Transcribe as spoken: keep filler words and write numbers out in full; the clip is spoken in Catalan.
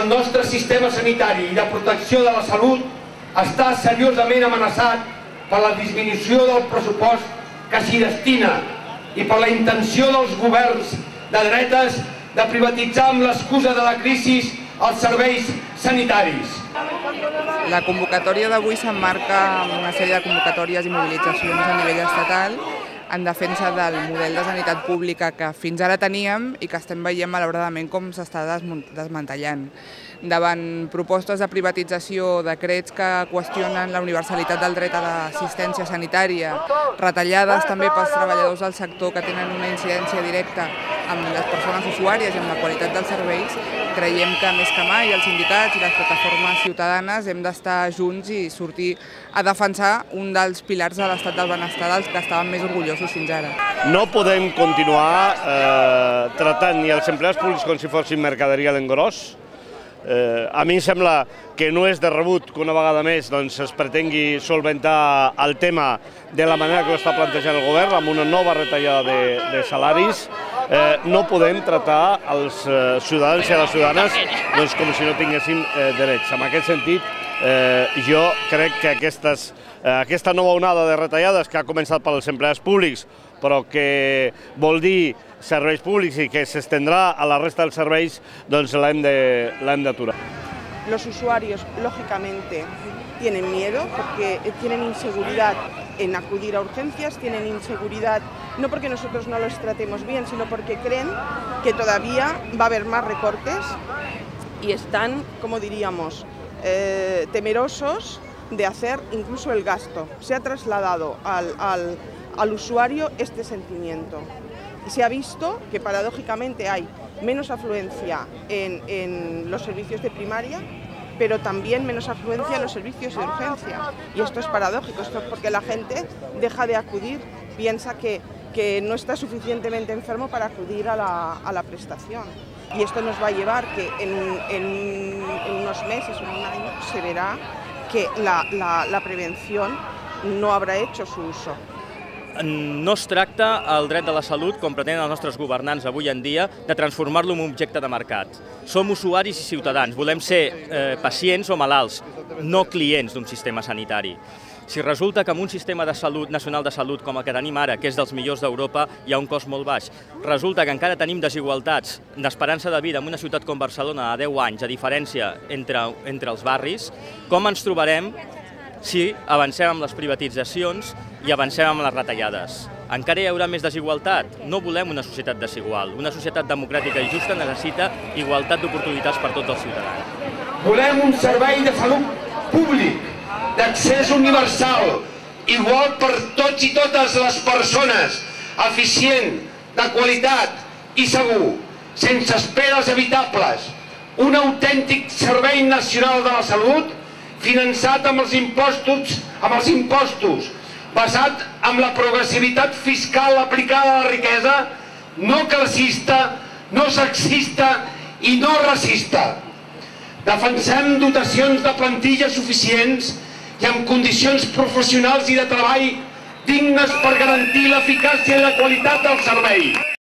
el nostre sistema sanitari i de protecció de la salut està seriosament amenaçat per la disminució del pressupost que s'hi destina i per la intenció dels governs de dretes de privatitzar amb l'excusa de la crisi els serveis sanitaris. La convocatòria d'avui s'emmarca en una sèrie de convocatòries i mobilitzacions a nivell estatal en defensa del model de sanitat pública que fins ara teníem i que estem veient malauradament com s'està desmantellant. Davant propostes de privatització, decrets que qüestionen la universalitat del dret a l'assistència sanitària, retallades també pels treballadors del sector que tenen una incidència directa amb les persones usuàries i amb la qualitat dels serveis, creiem que més que mai els sindicats i les plataformes ciutadanes hem d'estar junts i sortir a defensar un dels pilars de l'estat del benestar dels que estàvem més orgullosos fins ara. No podem continuar eh, tratant ni els empleats públics com si fossin mercaderia d'engròs. Eh, a mi em sembla que no és de rebut que una vegada més doncs, es pretengui solventar el tema de la manera que ho està plantejant el govern, amb una nova retallada de, de salaris. Eh, no podem tratar els eh, ciutadans i les ciutadanes doncs, com si no tinguessin eh, drets. En aquest sentit, eh, jo crec que aquestes, eh, aquesta nova onada de retallades que ha començat pels empleats públics, però que vol dir serveis públics i que s'estendrà a la resta dels serveis, doncs l'hem d'aturar. Los usuarios, lógicamente, tienen miedo porque tienen inseguridad en acudir a urgencias, tienen inseguridad no porque nosotros no los tratemos bien, sino porque creen que todavía va a haber más recortes y están, como diríamos, eh, temerosos de hacer incluso el gasto. Se ha trasladado al, al, al usuario este sentimiento. Y se ha visto que paradójicamente hay menos afluencia en, en los servicios de primaria, pero también menos afluencia en los servicios de urgencia. Y esto es paradójico, esto es porque la gente deja de acudir, piensa que, que no está suficientemente enfermo para acudir a la, a la prestación. Y esto nos va a llevar que en, en, en unos meses o en un año se verá que la, la, la prevención no habrà hecho su uso. No es tracta el dret de la salut, com pretenen els nostres governants avui en dia, de transformar-lo en un objecte de mercat. Som usuaris i ciutadans, volem ser eh, pacients o malalts, no clients d'un sistema sanitari. Si resulta que amb un sistema de salut nacional de salut com el que tenim ara, que és dels millors d'Europa, hi ha un cost molt baix, resulta que encara tenim desigualtats d'esperança de vida en una ciutat com Barcelona a deu anys, a diferència entre, entre els barris, com ens trobarem si avancem amb les privatitzacions i avancem amb les retallades? Encara hi haurà més desigualtat? No volem una societat desigual. Una societat democràtica i justa necessita igualtat d'oportunitats per tots els ciutadans. Volem un servei de salut públic, d'accés universal, igual per tots i totes les persones, eficient, de qualitat i segur, sense esperes evitables. Un autèntic servei nacional de la salut finançat amb els impostos, amb els impostos, basat en la progressivitat fiscal aplicada a la riquesa, no classista, no sexista i no racista. Defensem dotacions de plantilles suficients i amb condicions professionals i de treball dignes per garantir l'eficàcia i la qualitat del servei.